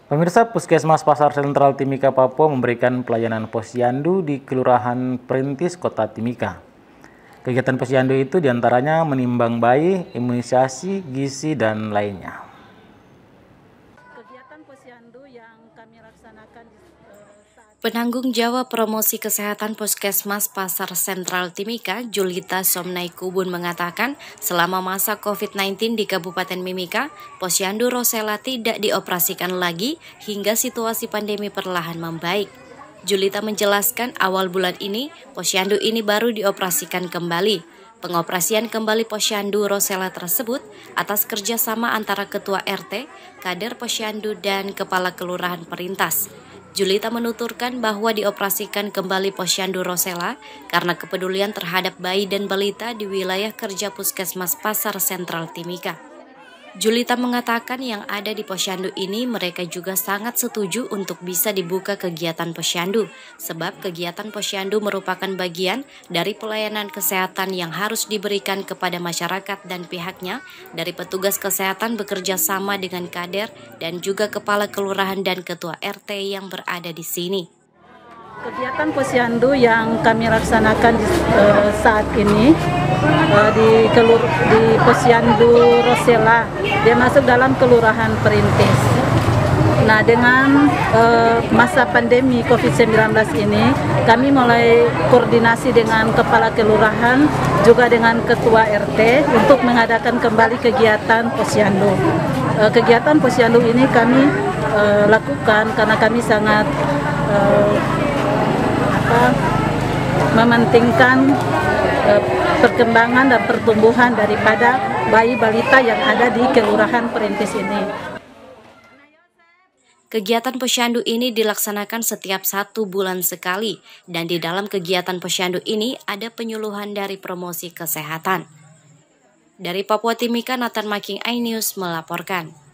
Pemirsa, Puskesmas Pasar Sentral Timika, Papua memberikan pelayanan posyandu di Kelurahan Perintis, Kota Timika. Kegiatan posyandu itu diantaranya menimbang bayi, imunisasi, gizi, dan lainnya. Kegiatan posyandu yang kami laksanakan Penanggung Jawab Promosi Kesehatan Puskesmas Pasar Sentral Timika, Julita Somnai Kubun mengatakan, selama masa COVID-19 di Kabupaten Mimika, posyandu Rosella tidak dioperasikan lagi hingga situasi pandemi perlahan membaik. Julita menjelaskan awal bulan ini, posyandu ini baru dioperasikan kembali. Pengoperasian kembali posyandu Rosella tersebut atas kerjasama antara Ketua RT, Kader Posyandu, dan Kepala Kelurahan Perintis. Julita menuturkan bahwa dioperasikan kembali posyandu Rosella karena kepedulian terhadap bayi dan balita di wilayah kerja Puskesmas Pasar Sentral Timika. Julita mengatakan yang ada di posyandu ini mereka juga sangat setuju untuk bisa dibuka kegiatan posyandu, sebab kegiatan posyandu merupakan bagian dari pelayanan kesehatan yang harus diberikan kepada masyarakat dan pihaknya dari petugas kesehatan bekerja sama dengan kader dan juga kepala kelurahan dan ketua RT yang berada di sini. Kegiatan posyandu yang kami laksanakan saat ini di posyandu Rosella, dia masuk dalam Kelurahan Perintis. Nah, dengan masa pandemi COVID-19 ini, kami mulai koordinasi dengan Kepala Kelurahan, juga dengan Ketua RT untuk mengadakan kembali kegiatan posyandu. Kegiatan posyandu ini kami lakukan karena kami sangat mementingkan perkembangan dan pertumbuhan daripada bayi balita yang ada di Kelurahan Perintis ini. Kegiatan posyandu ini dilaksanakan setiap 1 bulan sekali, dan di dalam kegiatan posyandu ini ada penyuluhan dari promosi kesehatan. Dari Papua Timika, Nathan Making iNews melaporkan.